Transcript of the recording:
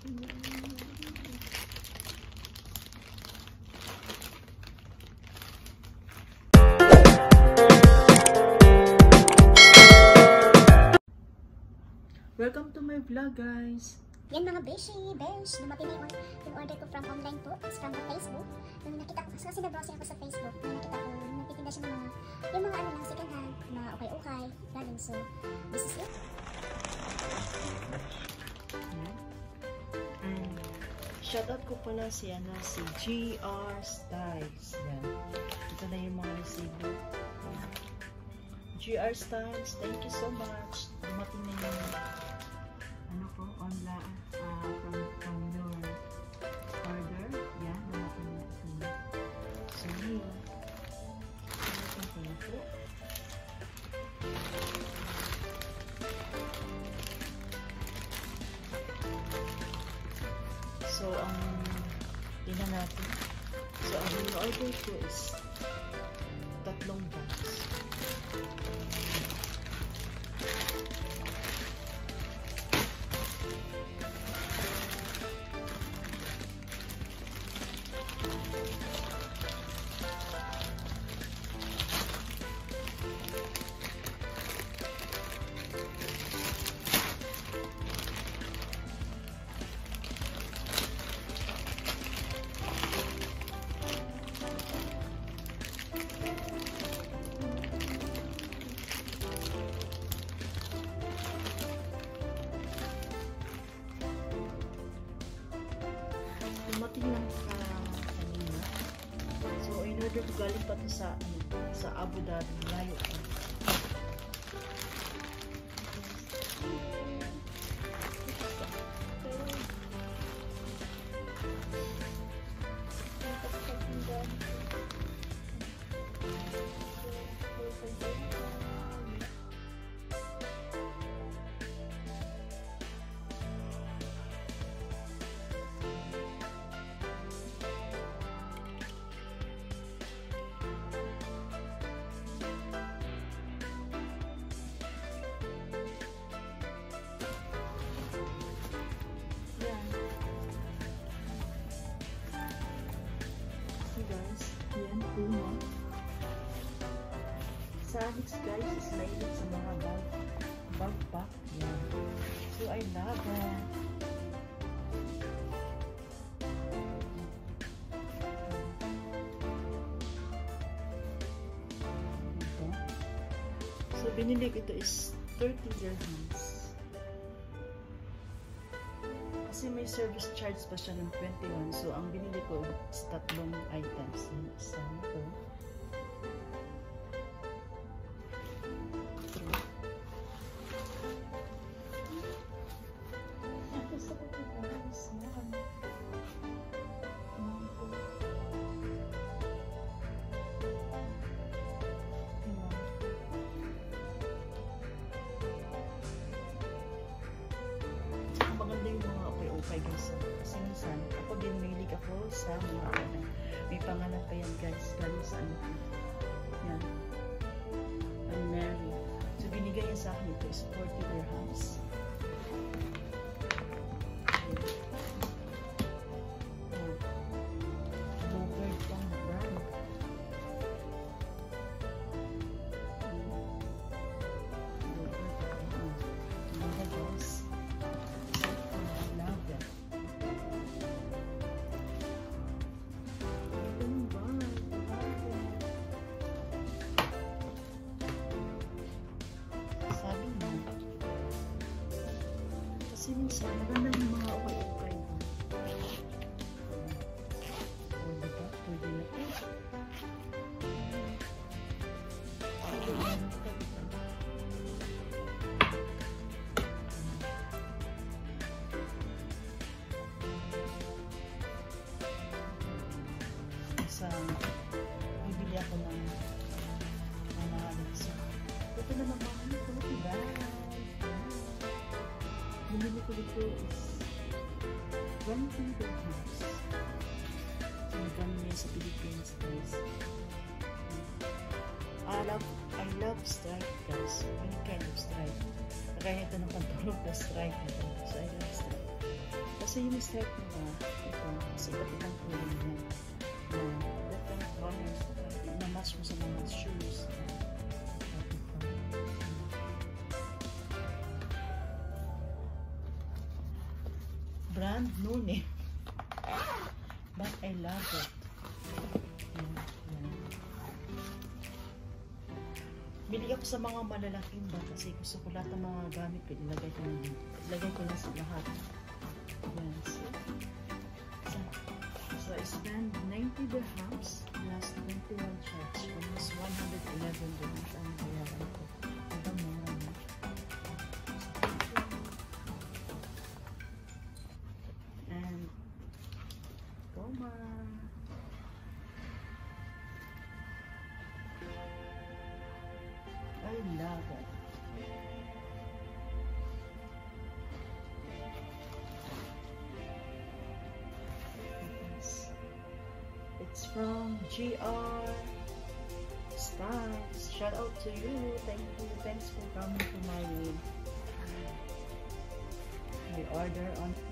Welcome to my vlog, guys. Yan mga beshi, dumating na yung order ko from online po, from the Facebook. Nung nakita ko, kasi nag-browsing ako sa Facebook, nung nakita ko, nagtitinda siya ng yung mga ano lang, second hand, na okay-okay, galing. So, this is it. Shoutout ko pala si GR Styles. Yan. Ito na yung mga resibo. GR Styles, thank you so much. Dumating na yung online from your order. Yan, dumating na ito. So, yun. Dumating po. So, tingnan natin. So, ang in-order ko is 3 box. Dumating lang kanina. So, in-order ko galing pa ito sa Abu Dhabi. Layo pa. Sa Alex, guys, is mahilig sa mga backpack. Yan. So, I love that. So, binili ko ito is 30 dirhams. Kasi may service charge pa siya ng 21. So, ang binili ko is 3 items. Isa ito. Guys, kasi minsan ako din mahilig ako sa mga may pangalan pa yan, guys, galing sa ano ko yan, I'm Mary. So binigay niya sa akin ito is 40 dirhams. Kasi minsan, maganda yung mga ukay-ukay. O, diba? Pwede na ito. Bibili ako ng mga alisa. Ito na naman, ito na diba? Binili ko dito is 20 dirhams. So, nagkano niya sa Philippines, guys. I love stripe, guys. Any kind of stripe. Kaya ito ng pantulog na stripe. So, I love stripe. Kasi yung stripe nila, ito, kasi iba't ibang kulay yan. Different colors. Na-match mo sa mga shoes. Brand new eh. But I love it. Bili ako sa mga malalaking bag kasi gusto ko lahat ng mga gamit ko. Ilagay ko na sa lahat. Yan. So I spend 90 dirhams plus 21 charge. Almost 111 dirhams ang bayaran ko. Ito mura na. And Goma. I love it. It's from GR Styles. Shout out to you. Thank you. Thanks for coming to my order on